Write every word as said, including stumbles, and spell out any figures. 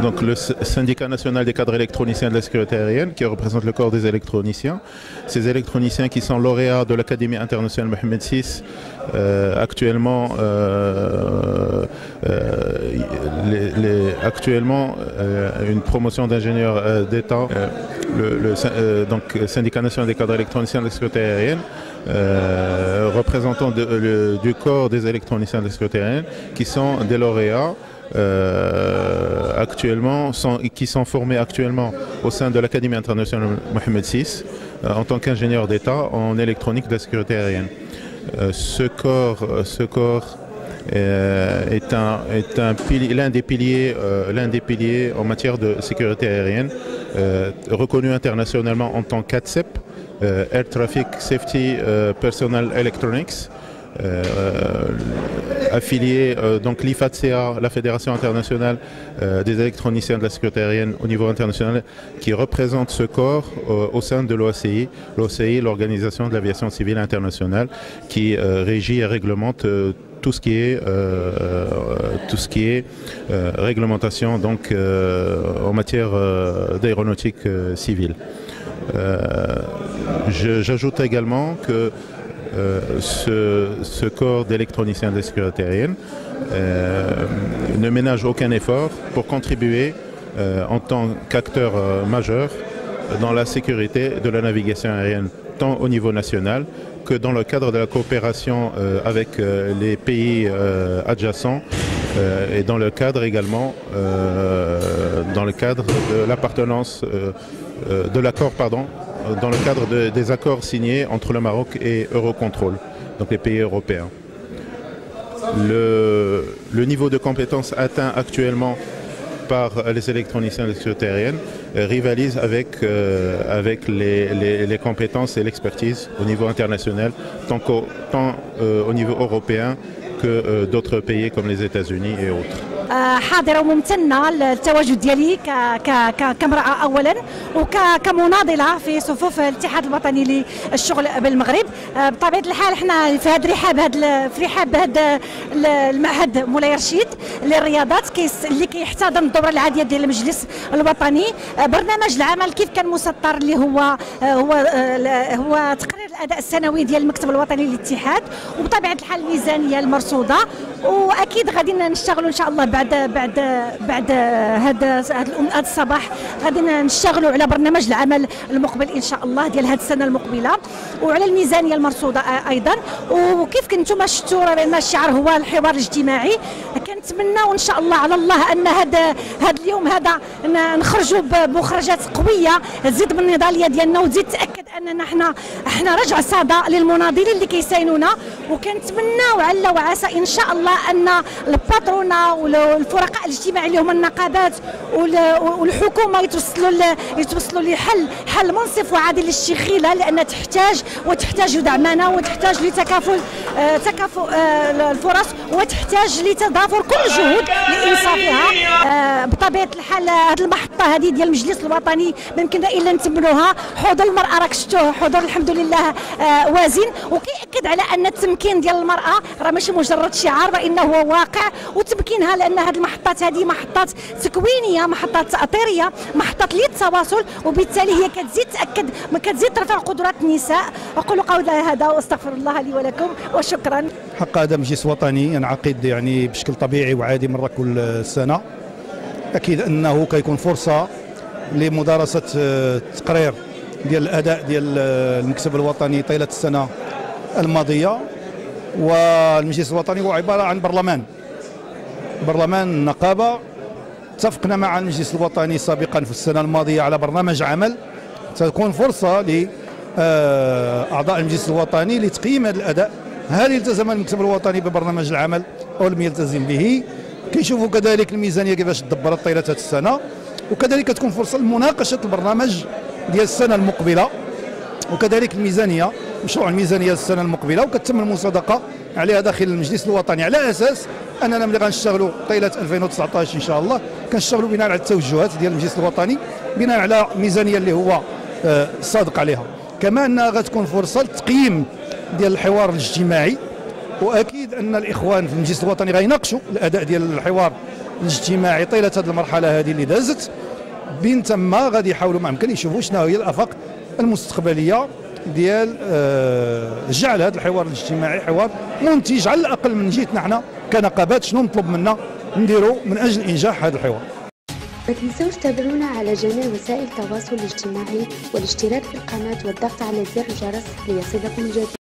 donc le syndicat national des cadres électroniciens de la sécurité aérienne qui représente le corps des électroniciens. Ces électroniciens qui sont lauréats de l'Académie internationale Mohamed six, euh, actuellement, euh, euh, les, les, actuellement euh, une promotion d'ingénieur euh, d'État, euh, le, le euh, donc, syndicat national des cadres électroniciens de la sécurité aérienne. Euh, représentants de, le, du corps des électroniciens de la sécurité aérienne qui sont des lauréats euh, actuellement, sont, qui sont formés actuellement au sein de l'Académie internationale Mohamed six euh, en tant qu'ingénieur d'État en électronique de la sécurité aérienne. Euh, ce corps, ce corps euh, est un, est un pilier, l'un des piliers, euh, l'un des piliers en matière de sécurité aérienne, euh, reconnu internationalement en tant qu'A T S E P. Euh, Air Traffic Safety euh, Personnel Electronics, euh, affilié euh, donc l'I F A T C A, la Fédération internationale euh, des électroniciens de la sécurité aérienne au niveau international, qui représente ce corps euh, au sein de l'O A C I. L'O A C I, l'Organisation de l'aviation civile internationale, qui euh, régit et réglemente euh, tout ce qui est, euh, tout ce qui est euh, réglementation donc, euh, en matière euh, d'aéronautique euh, civile. Euh, J'ajoute également que euh, ce, ce corps d'électroniciens de la sécurité aérienne euh, ne ménage aucun effort pour contribuer euh, en tant qu'acteur euh, majeur dans la sécurité de la navigation aérienne, tant au niveau national que dans le cadre de la coopération euh, avec euh, les pays euh, adjacents euh, et dans le cadre également euh, dans le cadre de l'appartenance euh, euh, de l'accord pardon dans le cadre de, des accords signés entre le Maroc et Eurocontrol, donc les pays européens. Le, le niveau de compétence atteint actuellement par les électroniciens de la sécurité aérienne euh, rivalise avec, euh, avec les, les, les compétences et l'expertise au niveau international, tant, qu'au, tant euh, au niveau européen que euh, d'autres pays comme les États-Unis et autres. حاضرة وممتنة للتواجد ديالي كامرأة أولا وكمناضلة في صفوف الاتحاد الوطني للشغل بالمغرب. بطبيعة الحال احنا في هذا رحاب هذا في رحاب هذا المعهد مولاي رشيد للرياضات اللي كيحتضن الدورة العادية ديال المجلس الوطني. برنامج العمل كيف كان مسطر اللي هو هو هو تقرير الأداء السنوي ديال المكتب الوطني للاتحاد، وبطبيعة الحال الميزانية المرصودة، وأكيد غادي نشتغلوا إن شاء الله بعد بعد بعد هذا هذا الصباح غادي نشتغلوا على برنامج العمل المقبل ان شاء الله ديال هذه السنه المقبله، وعلى الميزانيه المرصوده ايضا. وكيف كنتم شفتوا بان الشعار هو الحوار الاجتماعي، كنتمناو ان شاء الله على الله ان هذا هذا اليوم هذا نخرجوا بمخرجات قويه تزيد من النضاليه ديالنا وتزيد تاكد اننا احنا احنا رجع صدى للمناضلين اللي كيساينونا. وكنتمناو على وعسى ان شاء الله ان الباترونا والفرقاء الاجتماعي اللي هما النقابات والحكومه يتوصلوا يتوصلوا لحل حل منصف وعادل للشيخيله، لان تحتاج وتحتاج دعمنا وتحتاج لتكافل تكافؤ الفرص وتحتاج لتضافر كل الجهود لانصافها. بطبيعه الحال هذه المحطه هذه ديال المجلس الوطني ما يمكن الا نتمنوها. حضور المراه راك شفتوه حضور الحمد لله وازن، وكيأكد على ان التمكين ديال المراه راه ماشي مجرد شعار وانه هو واقع، وتمكينها لان هذه المحطات هذه محطات تكوينيه، محطات تاطيريه، محطات للتواصل، وبالتالي هي كتزيد تاكد كتزيد ترفع قدرات النساء. اقول قولي هذا واستغفر الله لي ولكم وشكرا. حق هذا مجلس وطني ينعقد يعني بشكل طبيعي وعادي مره كل سنه. اكيد انه كيكون فرصه لمدارسه التقرير ديال الاداء ديال المكتب الوطني طيله السنه الماضيه. والمجلس الوطني هو عباره عن برلمان برلمان النقابه. اتفقنا مع المجلس الوطني سابقا في السنه الماضيه على برنامج عمل تكون فرصه لاعضاء المجلس الوطني لتقييم هذا الاداء، هل التزم المكتب الوطني ببرنامج العمل او لم يلتزم به، كيشوفوا كذلك الميزانيه كيفاش تدبرت طيله هذه السنه، وكذلك تكون فرصه لمناقشه البرنامج ديال السنه المقبله، وكذلك الميزانيه مشروع الميزانيه السنه المقبله، وكتم المصادقه عليها داخل المجلس الوطني على اساس اننا ملي غنشتغلوا طيله ألفين وتسعطاش ان شاء الله كنشتغلوا بناء على التوجهات ديال المجلس الوطني، بناء على ميزانيه اللي هو صادق عليها. كما انها غتكون فرصه للتقييم ديال الحوار الاجتماعي، واكيد ان الاخوان في المجلس الوطني غيناقشوا الاداء ديال الحوار الاجتماعي طيله هذه المرحله هذه اللي دازت، بين تما غادي يحاولوا ما يمكن يشوفوا شنو هي الافاق المستقبليه ديال جعل هذا الحوار الاجتماعي حوار منتج على الاقل من جهتنا حنا كنقابات. شنو نطلب منا نديروا من اجل انجاح هذا الحوار؟ ما تنسوش تابعونا على جميع وسائل التواصل الاجتماعي والاشتراك في القناه والضغط على زر الجرس ليصلكم الجديد.